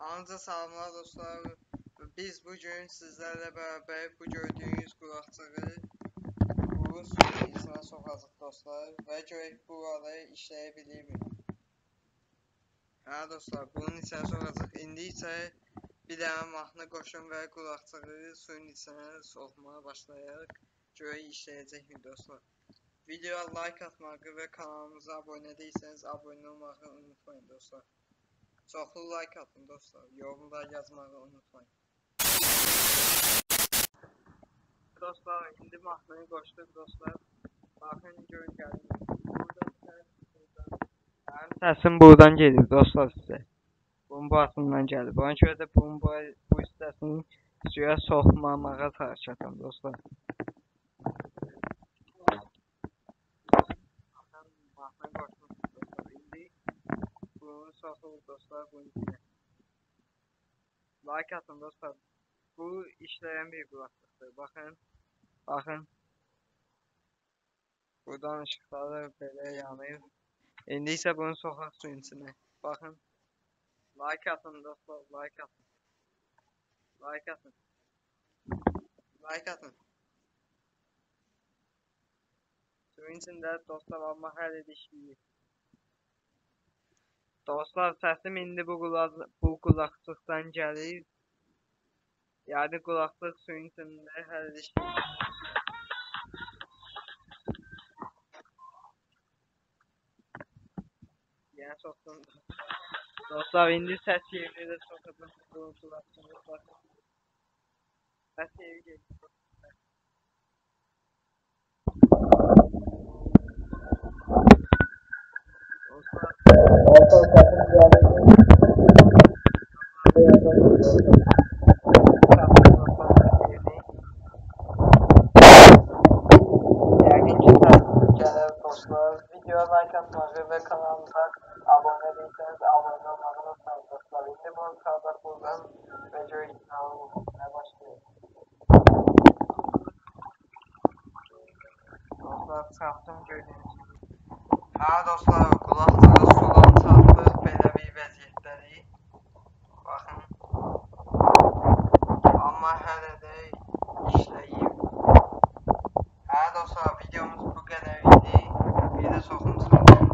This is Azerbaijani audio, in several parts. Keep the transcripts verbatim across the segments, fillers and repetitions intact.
Ancaq salamlar dostlar. Biz bugün sizlerle beraber bu gördüğünüz qulaqciği bu suyun içine sokacaq dostlar və görək bu arayı işləyə mi? Hə dostlar, bunun içine sokacaq. İndi isə bir dənə mahnı qoşun və qulaqciği suyun içine sokmaya başlayaq. Görək işləyəcəkmi dostlar? Videoya like atmağı və kanalımıza abone değilseniz abone olmağı unutmayın dostlar. Çoxlu like atın dostlar, yorumlar yazmağı unutmayın. Dostlar, indi mahnını qoşduq dostlar. Baxın, görün gəlin. Mənim səsim buradan gelir dostlar sizə. Bunun bu atından gəlir. Buna görə də bunun bu, bu hissəsini suya soxmamağa çalışacağım dostlar. Mahnını qoşduq dostlar. İndi bunu soxulur dostlar bunun içine. Like atın dostlar. Bu işleyen bir qulaqlıqdır. Bakın. Bakın. Buradan ışıqları belə yanır. İndi isə bunu soxaq suyun içine. Bakın. Like atın dostlar. Like atın. Like atın. Like atın. Suyun içində dostlar olmaq hələ də işləyir. Dostlar, səsim indi bu qulaq bu qulaqlıqdan gəlir. Yəni qulaqlıq suyun içində hələ də işləyir. Yəni soxdum. Dostlar, indi səs yerini də soxdum bu qulaqlığı. Səs yeri gelir. Dostlar, videoya like atmağı ve kanalımıza abone değilseniz abone olmayı unutmayın dostlar. Şimdi bunu kaldık buradan ve görüşürüz. Başlayalım. Dostlar, çarptım gördüğünüz gibi. Ha dostlar, qulaqlığı sudan çarpdıq belə bir vəziyyətləri. Baxın. Amma hələ də işləyib. Hə dostlar, videomuz bu qədər idi. Bir də soxum çıxalım.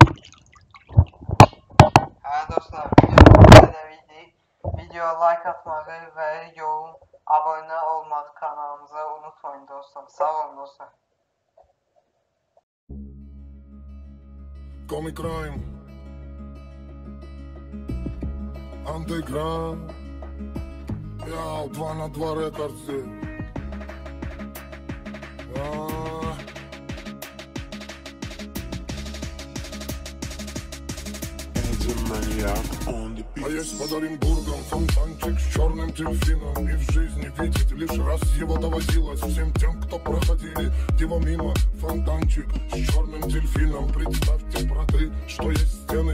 Hə dostlar, videomuz bu qədər idi. Videoya like atmağı və yorum, abone olmağı kanalımıza unutmayın dostlar. Sağ olun dostlar. Comic Crime Underground Я два на два рекордсы А есть под Оренбургом фонтанчик с черным дельфином. И в жизни видеть лишь раз его доводилось всем тем, кто проходили его мимо. Фонтанчик с черным дельфином. Представьте, браты, что есть стены